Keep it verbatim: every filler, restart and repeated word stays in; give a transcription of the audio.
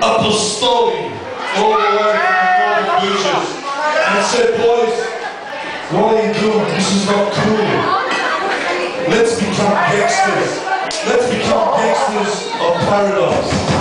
apple story all the way from the beaches and said, boys, what are you doing? This is not cool. Let's become gangsters. Let's become gangsters of paradise.